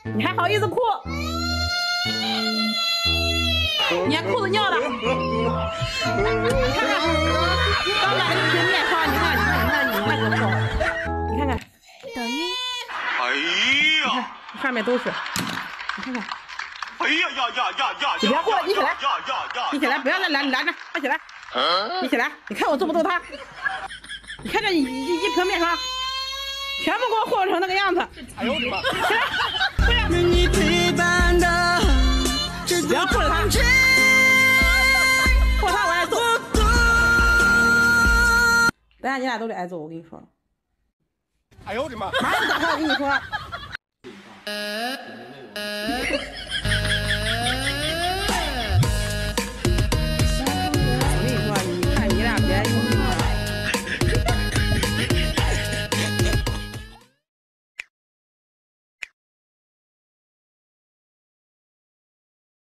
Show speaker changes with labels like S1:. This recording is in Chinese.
S1: 你还好意思哭？你还裤子尿了？你看看，刚买了一瓶面霜，你看多厚，你看看。
S2: 抖音。
S1: 哎呀，上面都是，你看看。哎呀呀呀呀呀！你别过来，你起来，你起来，不要再拦着，快起来，你起来，你看我揍不揍他？你看这一瓶面霜，全部给我和成那个样子。哎呦我的妈！起来，不要！不要护着他，护着他我挨揍。等下你俩都得挨揍，我跟你说。哎呦我的妈！马上打开，我跟你说。